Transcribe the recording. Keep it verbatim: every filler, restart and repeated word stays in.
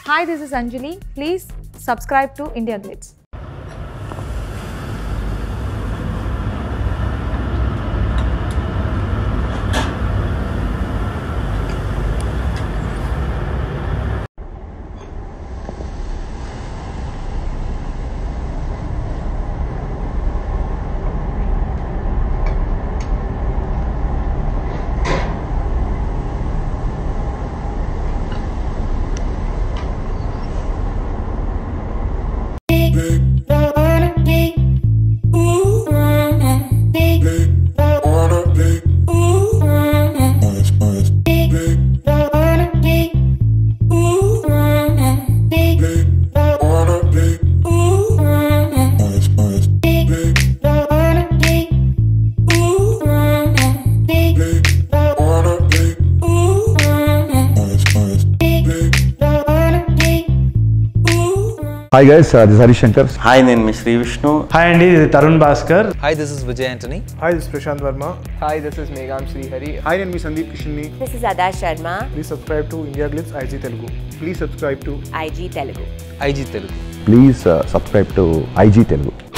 Hi, this is Anjali. Please subscribe to IndiaGlitz. Hi guys, uh, this is Hari Shankar. Hi, name is Sri Vishnu. Hi Andy, this is Tarun Bhaskar. Hi, this is Vijay Anthony. Hi, this is Prashant Verma. Hi, this is Megham Srihari. Hi, name is Sandeep Kishnani. This is Ada Sharma. Please subscribe to IndiaGlitz I G Telugu. Please subscribe to I G Telugu. I G Telugu. Please uh, subscribe to I G Telugu.